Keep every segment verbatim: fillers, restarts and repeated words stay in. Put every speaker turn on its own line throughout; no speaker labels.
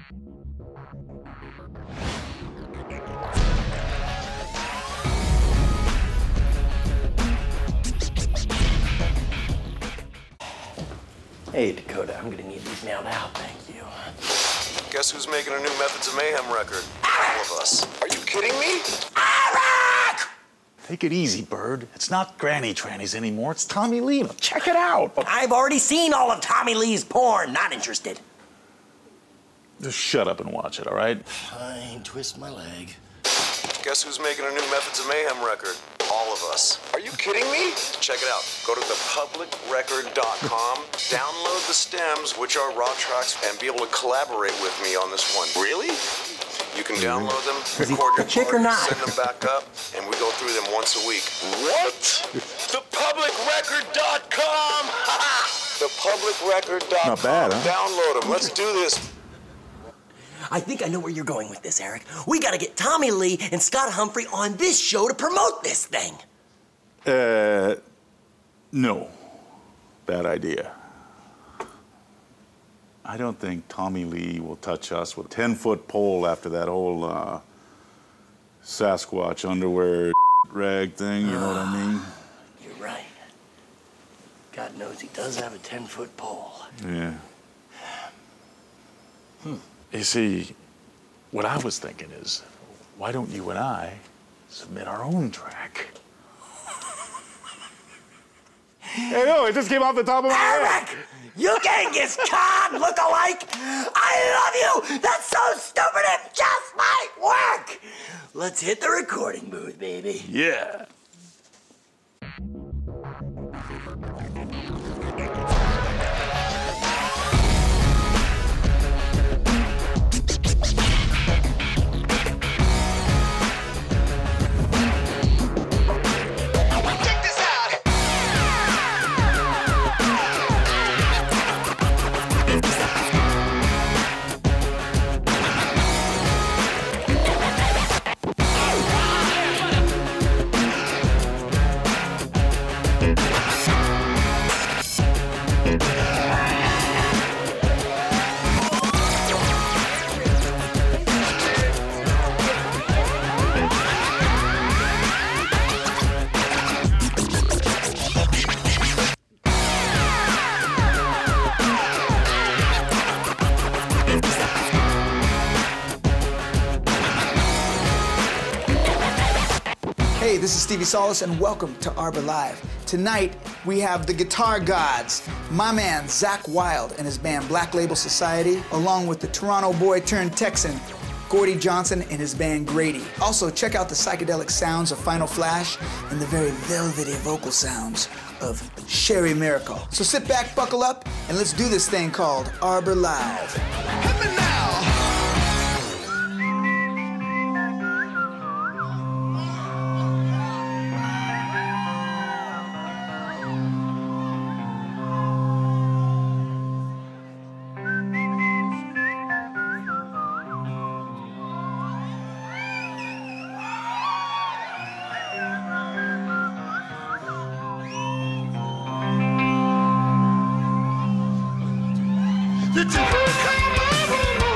Hey, Dakota, I'm gonna need these nailed out, thank you.
Guess who's making a new Methods of Mayhem record? All of us. Are you kidding me?
Eric! Take it easy, Bird. It's not Granny Trannies anymore, it's Tommy Lee. Now check it out.
I've already seen all of Tommy Lee's porn. Not interested.
Just shut up and watch it, all right?
Fine, twist my leg.
Guess who's making a new Methods of Mayhem record? All of us. Are you kidding me? Check it out. Go to the public record dot com, download the stems, which are raw tracks, and be able to collaborate with me on this one. Really? You can download them, record your
chick or not?
send them back up, and we go through them once a week. What? The public record dot com! the public record dot com.
Not bad, huh?
Download them. Let's do this.
I think I know where you're going with this, Eric. We gotta get Tommy Lee and Scott Humphrey on this show to promote this thing.
Uh, no. Bad idea. I don't think Tommy Lee will touch us with a ten-foot pole after that whole uh, Sasquatch underwear rag thing, you know what I mean?
You're right. God knows he does have a ten-foot pole.
Yeah. Hmm. You see, what I was thinking is, why don't you and I submit our own track? Hey, no, it just came off the top of my
Eric!
head.
You Genghis Khan look-alike! I love you! That's so stupid it just might work! Let's hit the recording booth, baby.
Yeah.
Hey, this is Stevie Solis, and welcome to Arbor Live. Tonight, we have the guitar gods, my man Zakk Wylde and his band Black Label Society, along with the Toronto boy turned Texan, Gordy Johnson and his band Grady. Also, check out the psychedelic sounds of Final Flash and the very velvety vocal sounds of Cheri Maracle. So sit back, buckle up, and let's do this thing called Arbor Live. Hit me now! The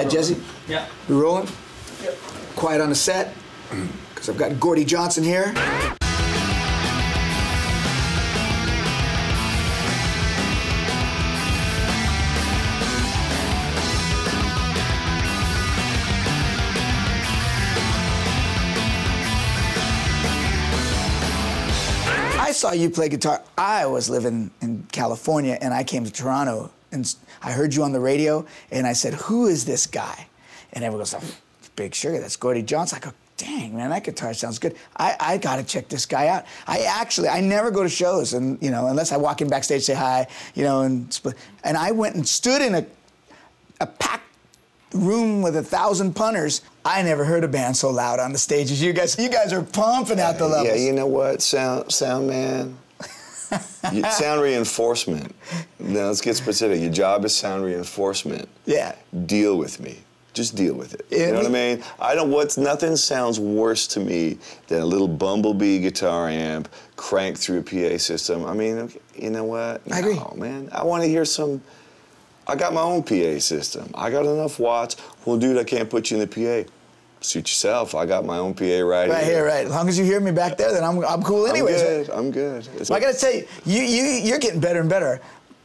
Jesse?
Yeah.
We rolling?
Yep.
Quiet on the set, because I've got Grady Johnson here. I saw you play guitar. I was living in California, and I came to Toronto, and I heard you on the radio, and I said, who is this guy? And everyone goes, oh, Big Sugar, that's Grady Johnson. I go, dang, man, that guitar sounds good. I, I gotta check this guy out. I actually, I never go to shows, and you know, unless I walk in backstage, say hi, you know, and split. And I went and stood in a, a packed room with a thousand punters. I never heard a band so loud on the stage as you guys. You guys are pumping out the levels.
Yeah, you know what, sound, sound man? You, sound reinforcement. Now let's get specific. Your job is sound reinforcement.
Yeah.
Deal with me. Just deal with it.
Yeah,
you know
we,
what I mean? I don't. What's nothing sounds worse to me than a little bumblebee guitar amp cranked through a P A system. I mean, you know what?
I agree.
No, man. I want to hear some. I got my own P A system. I got enough watts. Well, dude, I can't put you in the P A. Suit yourself. I got my own P A right,
right
here.
here, right. As long as you hear me back there, then I'm I'm cool anyways.
I'm good.
Right?
I'm good. It's
Well, I gotta tell you, you you you're getting better and better.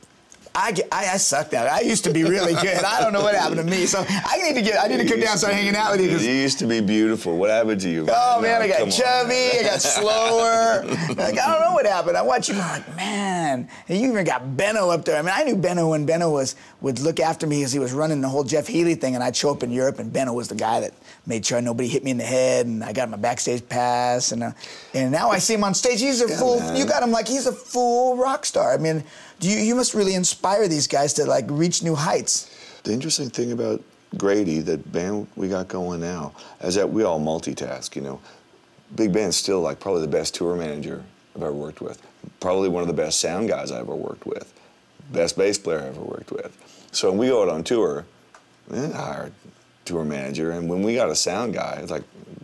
I, get, I, I sucked at it. I used to be really good. I don't know what happened to me. So I need to get. I need to come down and start hanging out with you.
You used to be beautiful. What happened to you?
Oh man,
no,
I got chubby.
On.
I got slower. Like, I don't know what happened. I watch you. I'm like, man. And you even got Benno up there. I mean, I knew Benno when Benno was would look after me as he was running the whole Jeff Healey thing, and I'd show up in Europe, and Benno was the guy that made sure nobody hit me in the head, and I got my backstage pass, and uh, and now I see him on stage. He's a yeah, full. Man. You got him like he's a full rock star. I mean. Do you, you must really inspire these guys to like reach new heights.
The interesting thing about Grady, that band we got going now, is that we all multitask, you know. Big Band's still like probably the best tour manager I've ever worked with. Probably one of the best sound guys I've ever worked with. Best bass player I've ever worked with. So when we go out on tour, we hire a tour manager, and when we got a sound guy, it's like,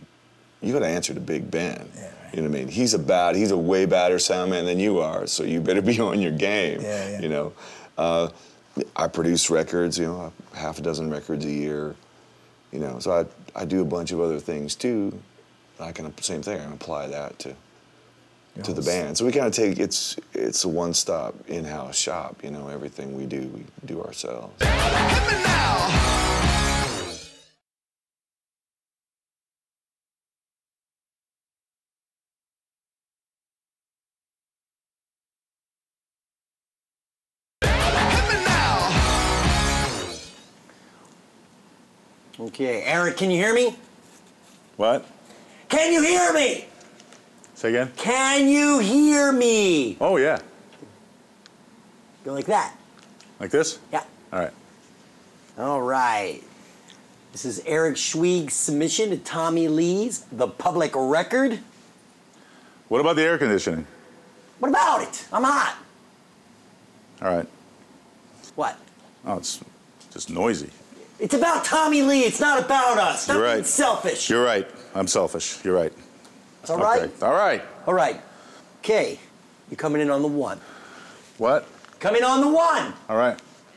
you gotta answer to Big Ben. Yeah, right. You know what I mean? He's a bad, he's a way badder sound man than you are, so you better be on your game. Yeah, yeah. You know, uh, I produce records, you know, half a dozen records a year. You know, so I I do a bunch of other things too. I can same thing. I can apply that to yes. to the band. So we kind of take it's it's a one-stop in-house shop. You know, everything we do we do ourselves. Hit me now.
Okay, Eric, can you hear me?
What?
Can you hear me?
Say again?
Can you hear me?
Oh, yeah.
Go like that.
Like this?
Yeah.
All right.
All right. This is Eric Schwieg's submission to Tommy Lee's The Public Record.
What about the air conditioning?
What about it? I'm hot.
All right.
What?
Oh, it's just noisy.
It's about Tommy Lee. It's not about us. Stop
You're right.
being selfish.
You're right. I'm selfish. You're right.
It's all right?
Okay. All right.
All right. Okay. You're coming in on the one.
What?
Coming on the one.
All right.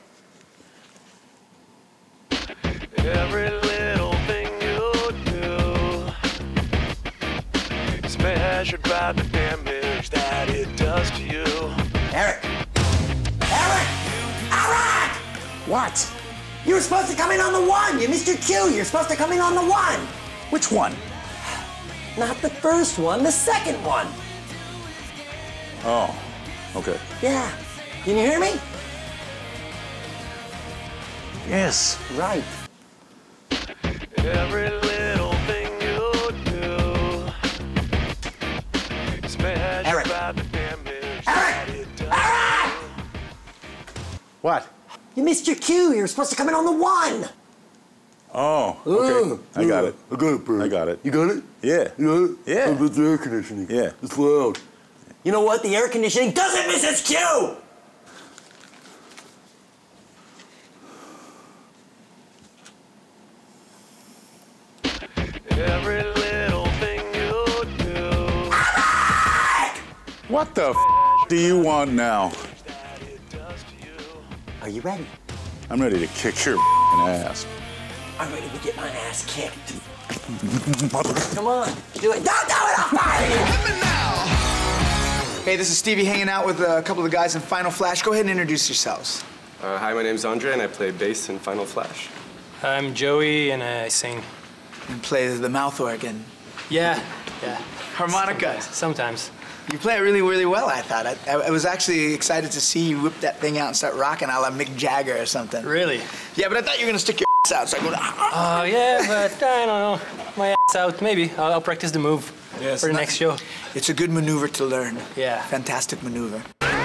Every little thing you do is measured by the damage that it does to you.
Eric. Eric! Eric!
What?
You were supposed to come in on the one. You missed your cue. You're supposed to come in on the one.
Which one?
Not the first one, the second one.
Oh, okay.
Yeah. Can you hear me?
Yes.
Right.
Every little thing you do is measured
Eric.
by the damage
Eric!
that it does.
Eric!
What?
You missed your cue. You're supposed to come in on the one.
Oh, okay.
Ooh.
I got it.
I got it, bro.
I got it.
You got it?
Yeah.
You got it?
Yeah.
How about the air conditioning?
Yeah.
It's loud.
You know what? The air conditioning doesn't miss its cue.
Every little thing you do.
Eric!
What the f do you want now?
Are you ready?
I'm ready to kick your ass.
I'm ready to get my ass kicked. Come on, do it. Don't do it, I'll fire you!
Hey, this is Stevie hanging out with a couple of the guys in Final Flash. Go ahead and introduce yourselves.
Uh, hi, my name's Andre, and I play bass in Final Flash.
I'm Joey, and I sing.
And play the mouth organ.
Yeah, yeah.
Harmonica.
Sometimes.
You play it really, really well, I thought. I, I was actually excited to see you whip that thing out and start rocking a la Mick Jagger or something.
Really?
Yeah, but I thought you were going to stick your ass out, so I go, ah.
Oh, uh, yeah, but I don't know. My ass out, maybe. I'll, I'll practice the move
yeah,
for the
not,
next show.
It's a good maneuver to learn.
Yeah.
Fantastic maneuver.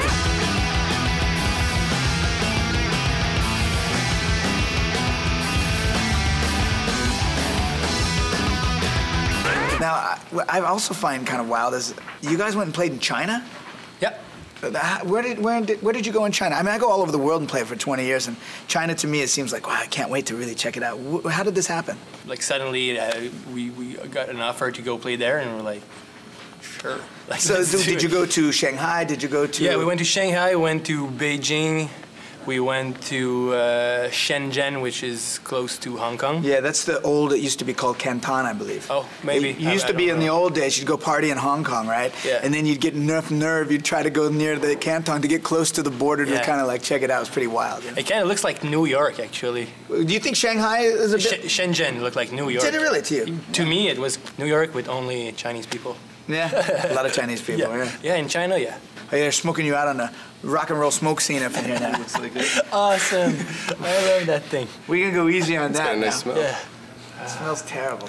Now, I, what I also find kind of wild is you guys went and played in China?
Yep.
Where did, where, did, where did you go in China? I mean, I go all over the world and play for twenty years, and China, to me, it seems like, wow, I can't wait to really check it out. How did this happen?
Like, suddenly, uh, we, we got an offer to go play there, and we're like, sure. Like,
so, did, did you go to Shanghai? Did you go to...
Yeah, we went to Shanghai, went to Beijing. We went to uh, Shenzhen, which is close to Hong Kong.
Yeah, that's the old, it used to be called Canton, I believe.
Oh, maybe.
It used
I,
to
I
be in
know.
the old days, you'd go party in Hong Kong, right?
Yeah.
And then you'd get enough nerve, you'd try to go near the Canton to get close to the border to
Yeah.
kind of like check it out. It was pretty wild. You know?
It kind of looks like New York, actually.
Do you think Shanghai is a bit...
Sh Shenzhen looked like New York.
Did it really to you?
To me, it was New York with only Chinese people.
Yeah, a lot of Chinese people,
Yeah,
yeah.
yeah in China, yeah.
Oh, yeah, they're smoking you out on the rock and roll smoke scene up in here now. Looks like it.
Awesome. I love that thing.
We can go easy on
It's
that
got a nice
now.
smell.
Yeah.
It smells terrible.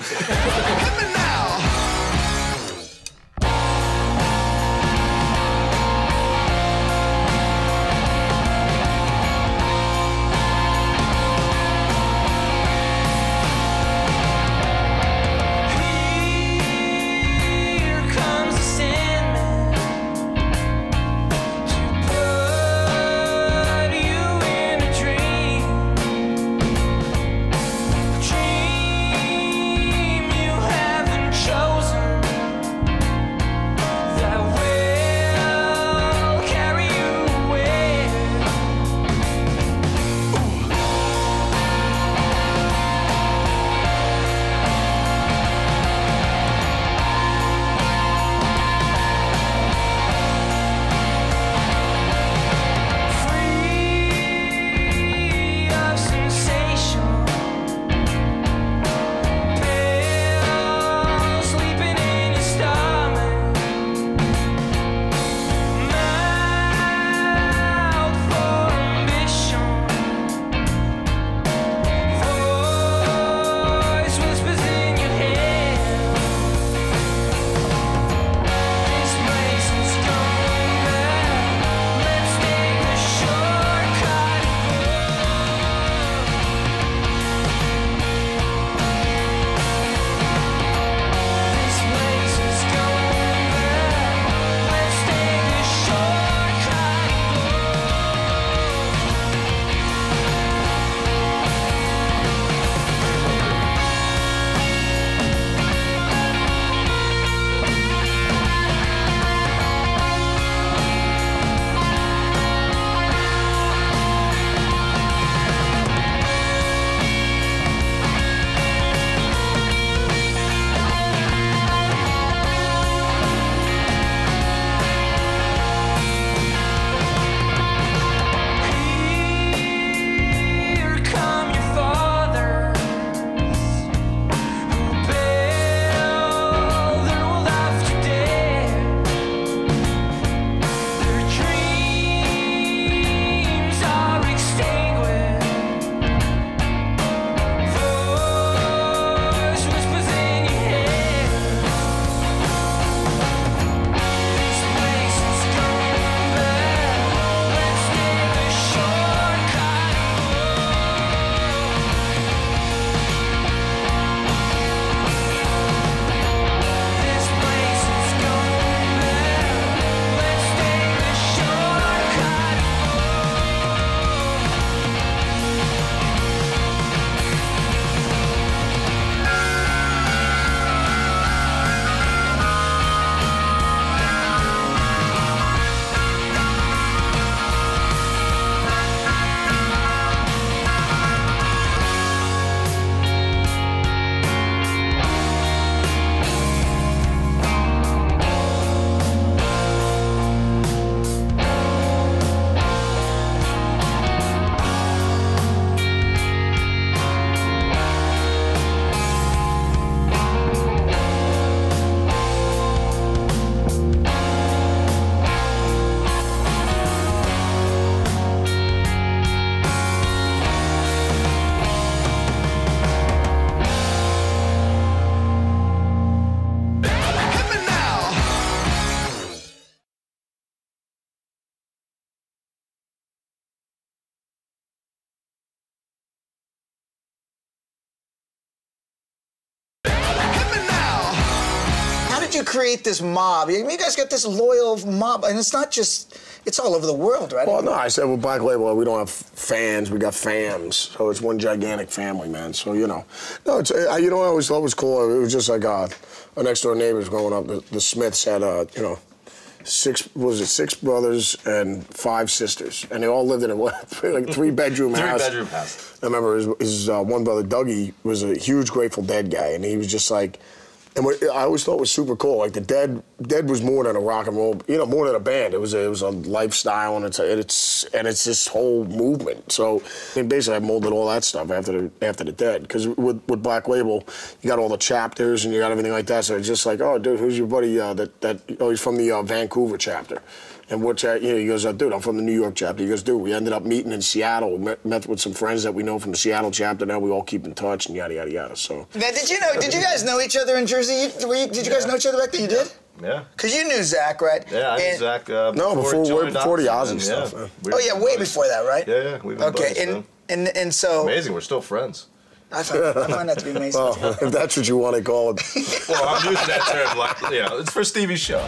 Dream you haven't chosen.
you create this mob? I mean, you guys got this loyal mob, and it's not just, it's all over the world, right?
Well, no, I said with Black Label, we don't have fans, we got fams. So it's one gigantic family, man. So, you know. No, it's, uh, you know, I always thought it was cool. It was just like uh, our next door neighbors growing up, the, the Smiths had, uh, you know, six, what was it, six brothers and five sisters. And they all lived in a what, like three-bedroom house.
Three-bedroom house.
I remember his, his uh, one brother, Dougie, was a huge Grateful Dead guy. And he was just like, and what I always thought was super cool, like the Dead, Dead was more than a rock and roll, you know, more than a band. It was a, it was a lifestyle, and it's a, it's and it's this whole movement. So, I mean, basically, I molded all that stuff after the after the Dead, because with with Black Label, you got all the chapters and you got everything like that. So it's just like, oh, dude, who's your buddy? Uh, that that oh, he's from the uh, Vancouver chapter. And what, you know, he goes, oh, dude, I'm from the New York chapter. He goes, dude, we ended up meeting in Seattle. We met, met with some friends that we know from the Seattle chapter. Now we all keep in touch and yada, yada, yada. So.
Now, did you know, did you guys know each other in Jersey? You, were you, did you guys know each other back then? You did?
Yeah.
Because you knew Zakk, right?
Yeah, I knew
and,
Zakk uh,
no, before,
before,
way before the Ozzy
yeah.
stuff.
Oh, yeah, way before that, right?
Yeah, yeah. We've been
okay,
buddies,
and, and, and so...
Amazing, we're still friends.
I find, I find that to be amazing.
Well, if that's what you want to call it.
Well, I'm using that term, like, you know, it's for Stevie's show.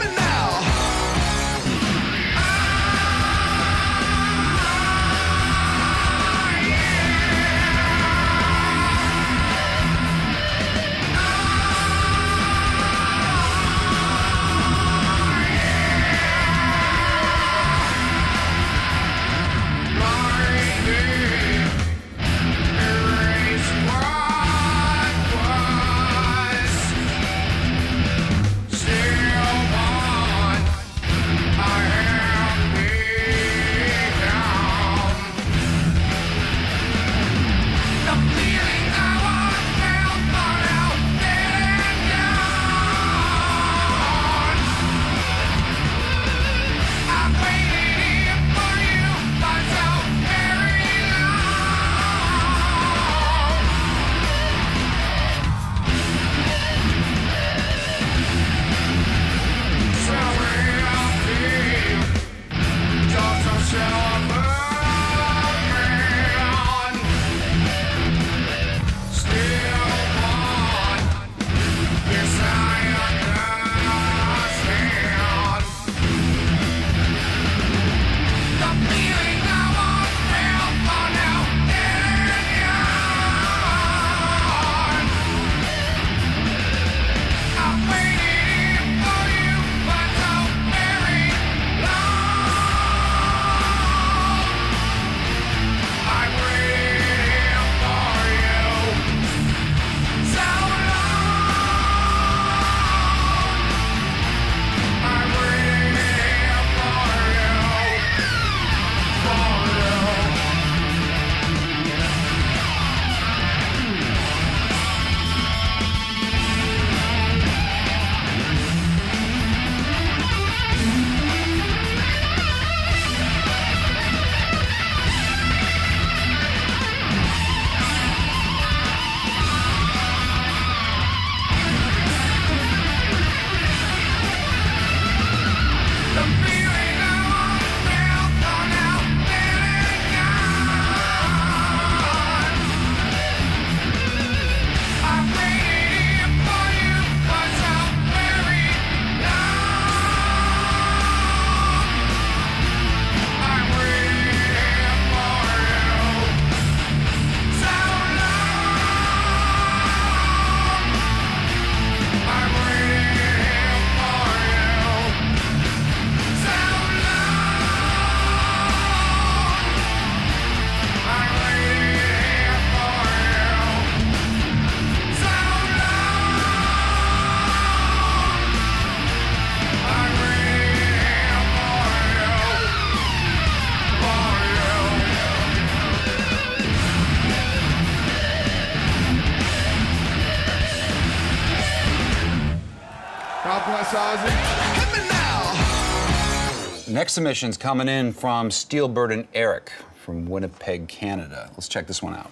Next submission's coming in from Steelbird and Eric from Winnipeg, Canada. Let's check this one out.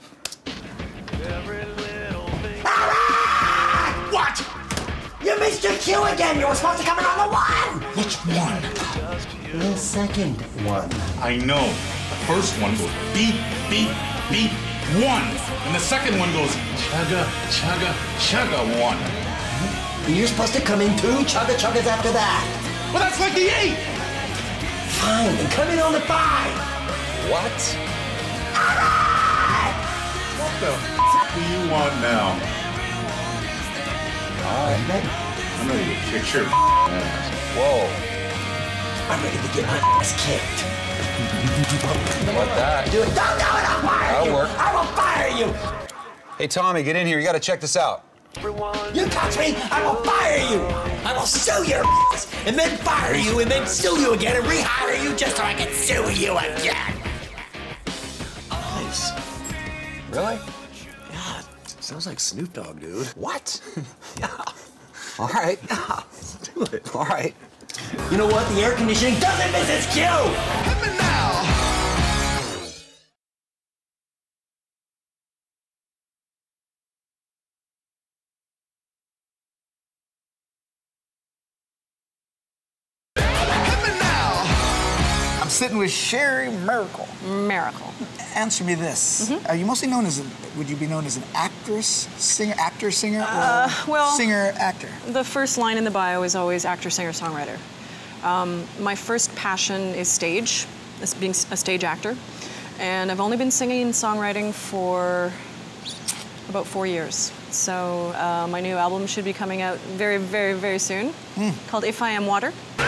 Ah! What? You missed your cue again. You were supposed to come in on the one.
Which one?
The second one.
I know. The first one goes beep, beep, beep, one. And the second one goes chugga, chugga, chugga, one.
And you're supposed to come in two chugga chuggas after that.
Well, that's like the eight.
Fine, then come in on the five.
What?
What the f do you want now?
All right.
I'm ready to kick your ass.
Whoa.
I'm ready to get my ass kicked.
How about that?
Do it. Don't do it. I'll fire
That'll
you.
work.
I will fire you.
Hey, Tommy, get in here. You got to check this out.
You touch me, I will fire you. I will sue your ass, and then fire you, and then sue you again, and rehire you just so I can sue you again. Nice.
Really?
Yeah, sounds like Snoop Dogg, dude.
What? Yeah. All right.
Yeah, let's do it.
All right.
You know what? The air conditioning doesn't miss its cue. Hit me now.
I'm sitting with Cheri Maracle.
Maracle.
Answer me this.
Mm-hmm.
Are you mostly known as, a, would you be known as an actress, singer, actor, singer, or
Uh, well,
singer, actor?
The first line in the bio is always actor, singer, songwriter. Um, my first passion is stage, is being a stage actor. And I've only been singing and songwriting for about four years. So uh, my new album should be coming out very, very, very soon, mm. called If I Am Water.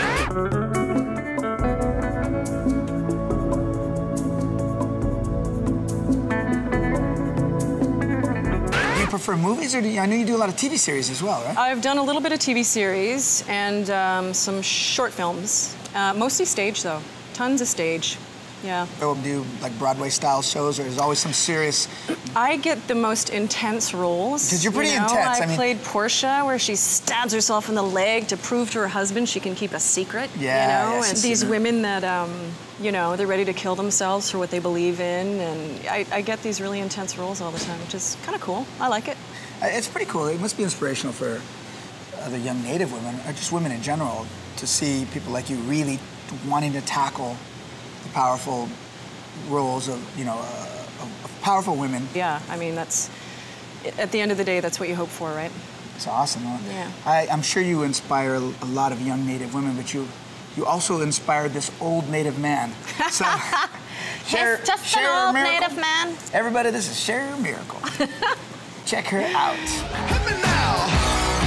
For movies, or do you, I know you do a lot of T V series as well, right?
I've done a little bit of T V series and um, some short films. Uh, mostly stage, though. Tons of stage. Yeah.
They'll do like Broadway-style shows, or there's always some serious...
I get the most intense roles.
Because you're pretty
you know?
intense.
I,
I mean...
played Portia, where she stabs herself in the leg to prove to her husband she can keep a secret.
Yeah,
you know,
yes,
and
yes,
these
yeah.
women that, um, you know, they're ready to kill themselves for what they believe in, and I, I get these really intense roles all the time, which is kind of cool. I like it.
It's pretty cool. It must be inspirational for other young Native women, or just women in general, to see people like you really wanting to tackle the powerful roles of, you know, uh, of, of powerful women.
Yeah, I mean, that's, at the end of the day, that's what you hope for, right?
It's awesome. Huh?
Yeah.
I, I'm sure you inspire a lot of young Native women, but you you also inspired this old Native man. So, Cheri,
He's just
Cheri
an old
Maracle.
Native man.
Everybody, this is Cheri Maracle. Check her out.
Hit me now.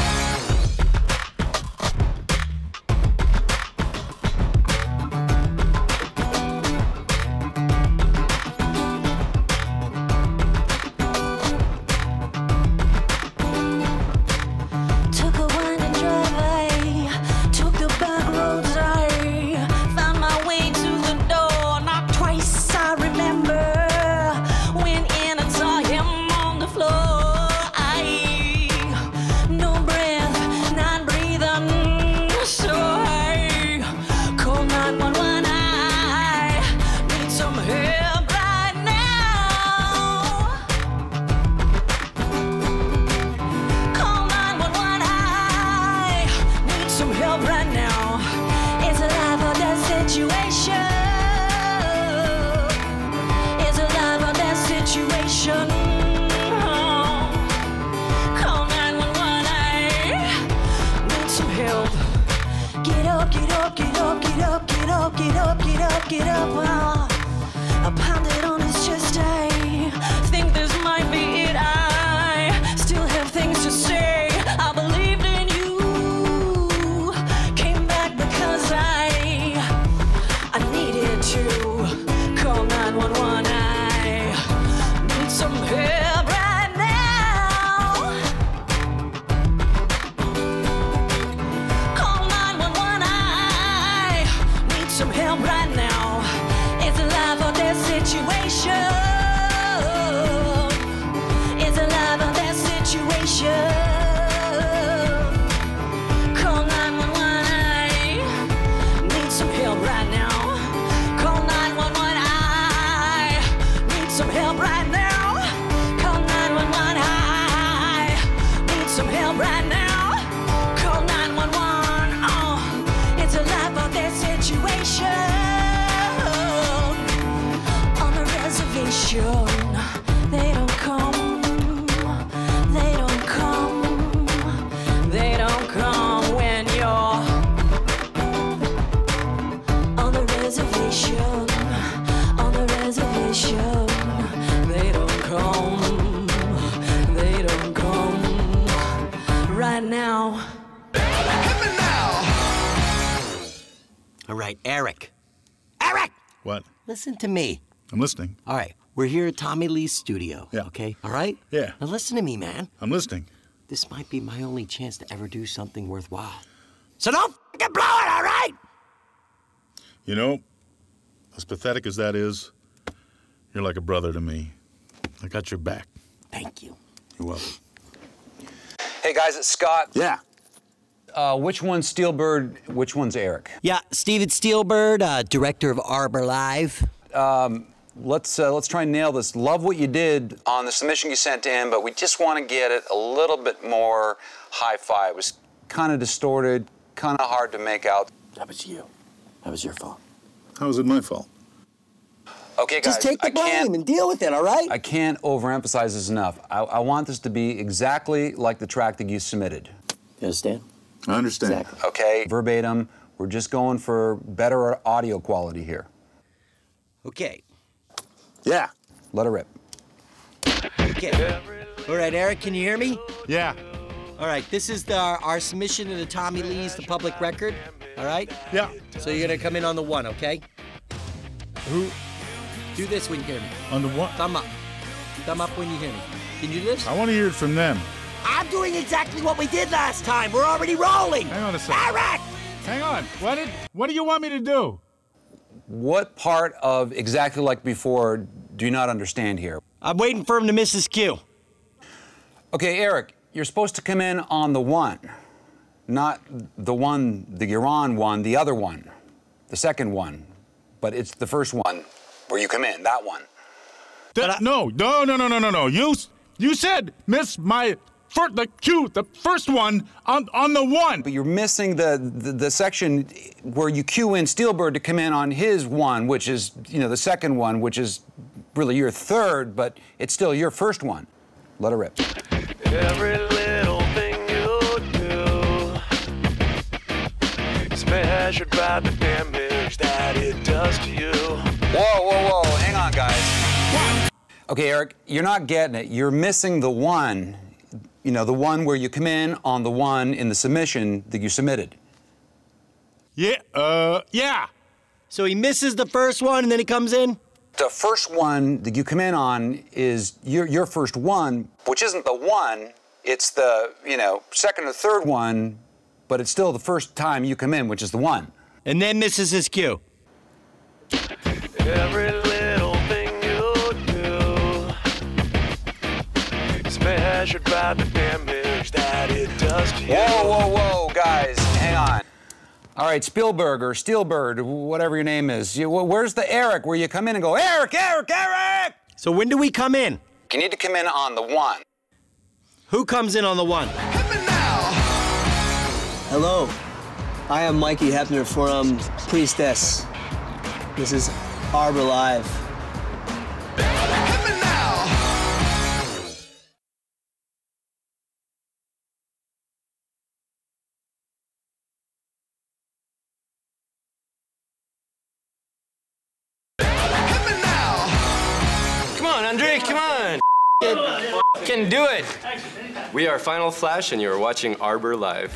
Get up, get up, get up, well, I pounded on his chest, I think this might be it, I still have things to say, I believed in you, came back because I, I needed to call nine one one, I need some help right now, call nine one one, I need some help right now, it's now.
All right, Eric. Eric!
What?
Listen to me.
I'm listening.
All right, we're here at Tommy Lee's studio.
Yeah.
Okay, all right?
Yeah.
Now listen to me, man.
I'm listening.
This might be my only chance to ever do something worthwhile. So don't f***ing blow it, all right?
You know, as pathetic as that is, you're like a brother to me. I got your back.
Thank you.
You're welcome.
Hey guys, it's Scott.
Yeah.
Uh, which one's Steelbird? Which one's Eric?
Yeah, Steven Steelbird, uh, director of Arbor Live.
Um, let's uh, let's try and nail this. Love what you did on the submission you sent in, but we just want to get it a little bit more hi-fi. It was kind of distorted, kind of hard to make out.
That was you. That was your fault.
How is it my fault?
Okay, guys.
Just take the
I can't,
blame and deal with it, all right?
I can't overemphasize this enough. I, I want this to be exactly like the track that you submitted.
You understand?
I understand.
Exactly.
Okay, verbatim. We're just going for better audio quality here.
Okay.
Yeah.
Let it rip.
Okay. All right, Eric, can you hear me?
Yeah.
All right, this is the, our, our submission to the Tommy Lee's, the Public Record. All right?
Yeah.
So you're gonna come in on the one, okay?
Who?
Do this when you hear me.
On the what?
Thumb up. Thumb up when you hear me. Can you do this?
I want to hear it from them.
I'm doing exactly what we did last time. We're already rolling.
Hang on a second.
Eric!
Hang on. What did? What do you want me to do?
What part of exactly like before do you not understand here?
I'm waiting for him to miss his cue.
Okay, Eric, you're supposed to come in on the one, not the one, the you're on one, the other one, the second one, but it's the first one where you come in, that one.
That, I, no, no, no, no, no, no, no. You, you said miss my first, the cue, the first one on on the one.
But you're missing the, the the section where you cue in Steelbird to come in on his one, which is you know the second one, which is really your third, but it's still your first one. Let it rip.
Every little thing you do is measured by the damage that it does to you.
Whoa, whoa, whoa, hang on, guys. Okay, Eric, you're not getting it. You're missing the one, you know, the one where you come in on the one in the submission that you submitted.
Yeah, uh, yeah.
So he misses the first one and then he comes in?
The first one that you come in on is your, your first one, which isn't the one, it's the, you know, second or third one, but it's still the first time you come in, which is the one.
And then misses his cue.
Every little thing you do is measured by the damage that it does to you.
Whoa, whoa, whoa, guys, hang on. All right, Spielberg or Steelbird, whatever your name is. You, where's the Eric where you come in and go, Eric, Eric, Eric?
So when do we come in?
You need to come in on the one.
Who comes in on the one?
Hello, I am Mikey Hepner from Priestess. This is Arbor Live.
Come on, Andre, come on. Can do it.
We are Final Flash, and you are watching Arbor Live.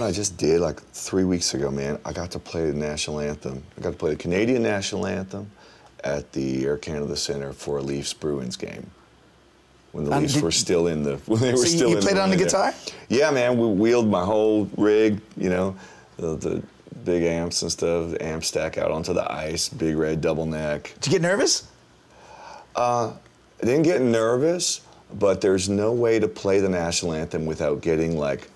I just did like three weeks ago, man? I got to play the national anthem. I got to play the Canadian national anthem at the Air Canada Centre for a Leafs-Bruins game. When the
Um,
Leafs
did-
were still in the, when they were
So you-
still
you
in
played it on the
there.
guitar?
Yeah, man. We wheeled my whole rig, you know, the, the big amps and stuff, the amp stack out onto the ice, big red double neck.
Did you get nervous?
Uh, I didn't get nervous, but there's no way to play the national anthem without getting like,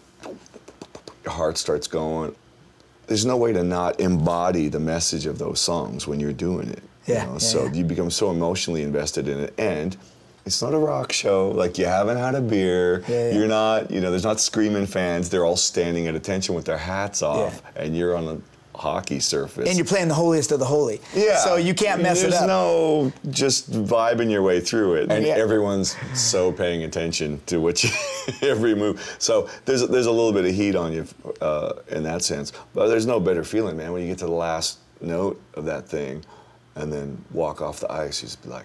your heart starts going. There's no way to not embody the message of those songs when you're doing it.
Yeah,
You know?
yeah,
so
yeah.
you become so emotionally invested in it. And it's not a rock show. Like, you haven't had a beer.
Yeah, yeah.
You're not, you know, there's not screaming fans. They're all standing at attention with their hats off, and you're on a hockey surface.
And you're playing the holiest of the holy.
Yeah.
So you can't mess
There's
it up.
no just vibing your way through it. And
Yeah.
everyone's so paying attention to what you, every move. So there's, there's a little bit of heat on you uh, in that sense. But there's no better feeling, man, when you get to the last note of that thing and then walk off the ice. You just be like,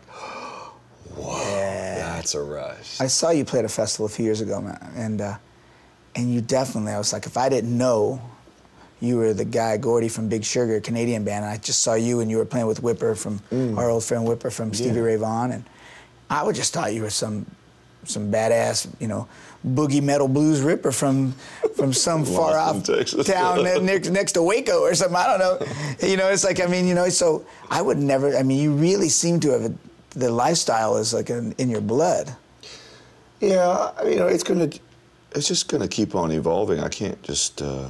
whoa, that's a rush.
I saw you play at a festival a few years ago, man, and uh, and you definitely, I was like, if I didn't know you were the guy, Gordy from Big Sugar, Canadian band, and I just saw you and you were playing with Whipper from,
Mm.
our old friend Whipper from Stevie
Yeah.
Ray Vaughan, and I would just thought you were some some badass, you know, boogie metal blues ripper from from some far
Austin,
off
Texas.
town ne- next, next to Waco or something, I don't know. You know, it's like, I mean, you know, so I would never, I mean, you really seem to have, a, the lifestyle is like in, in your blood.
Yeah, I mean, you know, it's gonna, it's just gonna keep on evolving. I can't just uh,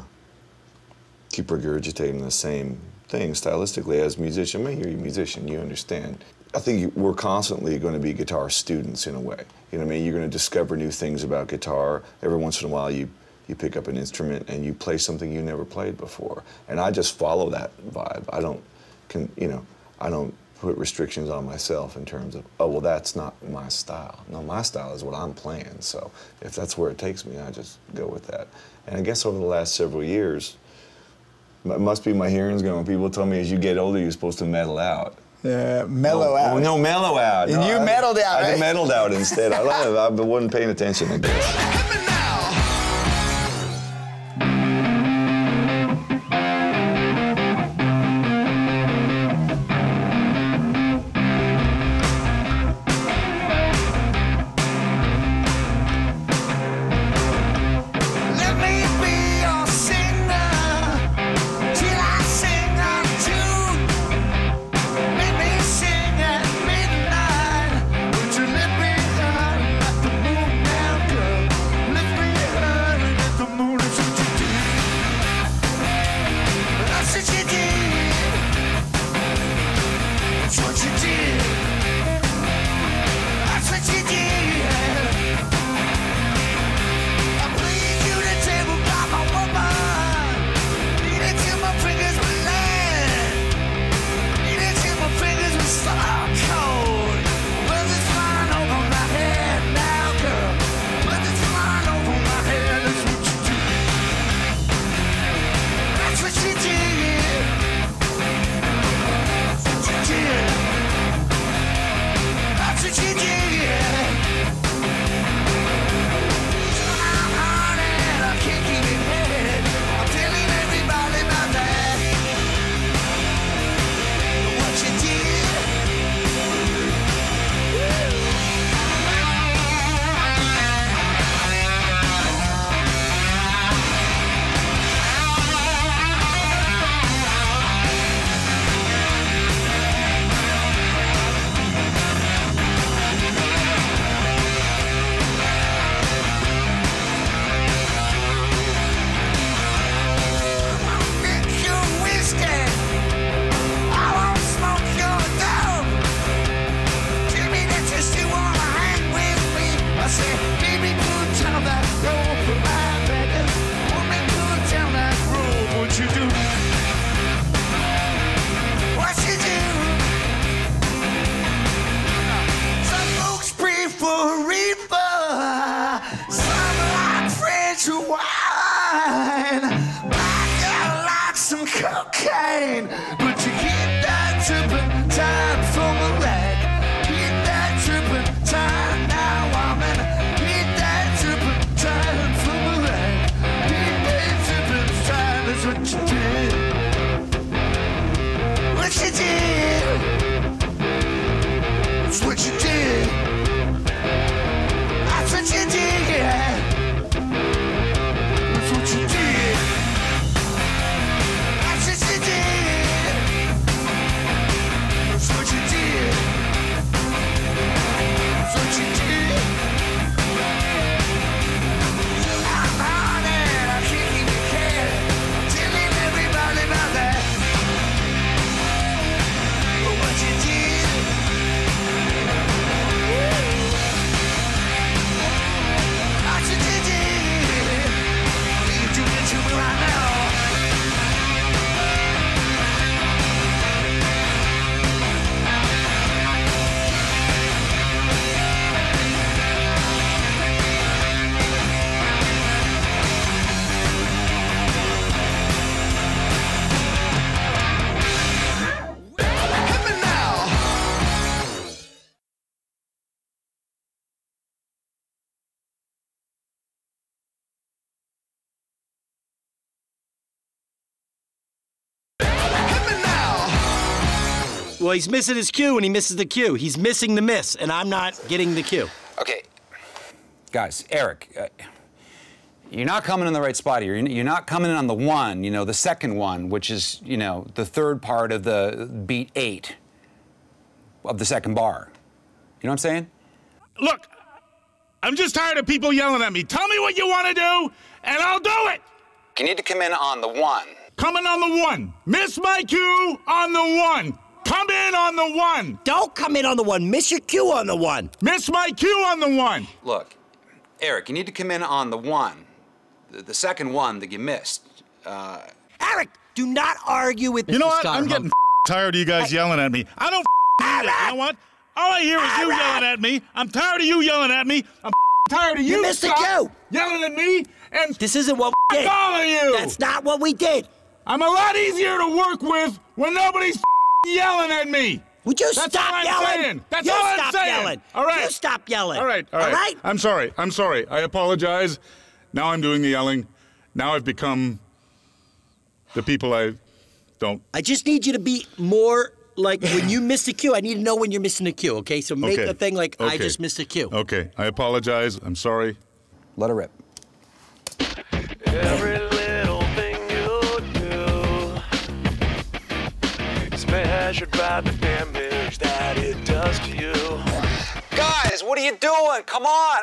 keep regurgitating the same thing stylistically as a musician. I mean, you're a musician, you understand. I think you- we're constantly going to be guitar students in a way. You know what I mean? You're going to discover new things about guitar. Every once in a while, you you pick up an instrument and you play something you never played before. And I just follow that vibe. I don't, can, you know, I don't put restrictions on myself in terms of, oh, well, that's not my style. No, my style is what I'm playing. So if that's where it takes me, I just go with that. And I guess over the last several years, it must be my hearing's going. People tell me as you get older, you're supposed to mellow out.
Yeah, mellow
no,
out.
Oh, no, mellow out.
And
No,
you
I-
mellowed out,
I
right?
mellowed out instead. I, I wasn't paying attention, I guess.
Let me be your singer till I sing out tune. Make me sing at midnight. Would you let me hurt at the moon now, girl? Let me hurt at the moon. That's what you did. That's what you did. That's what you did. That's what you did. I plead you to table by my woman. Beat it till my fingers were lead. Beat it till my fingers were so cold. Blood is flying over my head now, girl. Blood is flying over my head. That's what you did. That's what you did. That's what you did. That's what you did. I can't keep it head. I'm telling everybody about that. What you Drink your whiskey. I won't smoke your dope. Tell me that you still wanna hang with me. I say, baby, put down that rope for my baby. Woman, put down that rope. What you do? What you do? Some folks prefer reefer. Some like French wine. I got like some cocaine, but you get that turpentine from a rag. Get that turpentine now, woman. Get that turpentine from a rag. Get that turpentine.
Well, he's missing his cue and he misses the cue. He's missing the miss, and I'm not getting the cue.
Okay. Guys, Eric, uh, you're not coming in the right spot here. You're you're not coming in on the one, you know, the second one, which is, you know, the third part of the beat eight of the second bar. You know what I'm saying?
Look, I'm just tired of people yelling at me. Tell me what you want to do, and I'll do it.
You need to come in on the one.
Coming on the one. Miss my cue on the one. Come in on the one.
Don't come in on the one. Miss your cue on the one.
Miss my cue on the one.
Look, Eric, you need to come in on the one. The, the second one that you missed. Uh,
Eric, do not argue with
You know what?
Scott
I'm getting tired of you guys yelling at me. I don't need it. You know what? All I hear is you yelling at me. I'm tired of you yelling at me. I'm tired of you,
You missed the
Scott,
cue.
yelling at me. And
this isn't what we did.
all of you.
That's not what we did.
I'm a lot easier to work with when nobody's yelling at me.
Would you
That's
stop
all I'm
yelling?
saying. That's
you
all I'm
stop
saying.
yelling.
All right.
You stop yelling.
All right. All right.
All right?
I'm sorry. I'm sorry. I apologize. Now I'm doing the yelling. Now I've become the people I don't.
I just need you to be more like when you miss a cue, I need to know when you're missing a cue, okay? So make
Okay.
a thing like, I
Okay.
just missed a cue.
Okay. I apologize. I'm sorry.
Let her rip.
Every little thing you do is measured by the damage that it does to you.
Guys, what are you doing? Come on.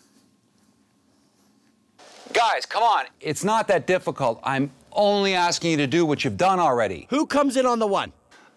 Guys, come on. It's not that difficult. I'm only asking you to do what you've done already.
Who comes in on the one?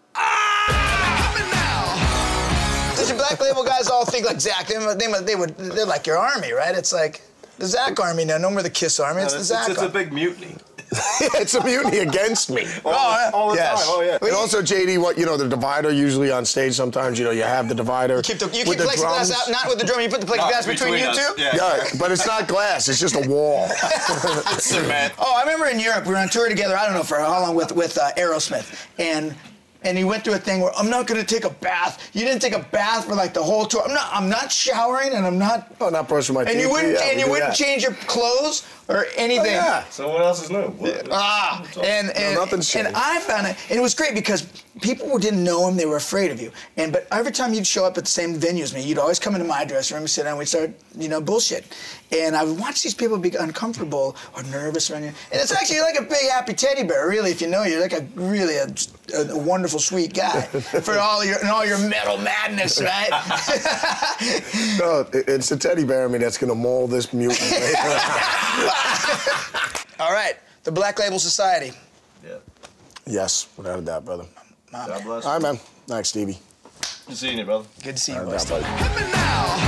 Does your Black Label guys all think like Zakk? They, they, they would, they're like your army, right? It's like the Zakk army now. No more the Kiss army. It's
No,
the
it's,
Zakk
it's a
army.
big mutiny.
It's a mutiny against me.
Oh, yeah.
All the
yes.
time. Oh, yeah.
And also, J D, what you know, the divider usually on stage. Sometimes you know you have the divider.
You keep the, you
with
keep
the
plexiglass
drums.
out, not with the drum. You put the plexiglass between,
between
you
us.
two.
Yeah.
Yeah, but it's not glass. It's just a wall.
Cement.
Oh, I remember in Europe we were on tour together. I don't know for how long with with uh, Aerosmith, and and he went through a thing where I'm not going to take a bath. You didn't take a bath for like the whole tour. I'm not. I'm not showering, and I'm not.
Oh, not brushing my teeth.
And you wouldn't.
Yeah,
and
we
you
do
wouldn't
that.
change your clothes or anything.
Oh, yeah.
So what else is new? What?
Ah, and and,
No, nothing's
and
changed.
I found it, and it was great because people who didn't know him, they were afraid of you. And but every time you'd show up at the same venue as me, you'd always come into my dressing room and sit down, and we'd start, you know, bullshit. And I would watch these people be uncomfortable or nervous around you. And it's actually like a big happy teddy bear, really, if you know you're like a really a, a, a wonderful, sweet guy for all your and all your metal madness, right?
No, it- it's the teddy bear in me that's gonna maul this mutant.
All right, the Black Label Society.
Yeah.
Yes, without a doubt, brother.
Mom.
God bless.
All right, man. Thanks, Stevie.
Good seeing you, brother.
Good to see you,
All
boys.
right, buddy.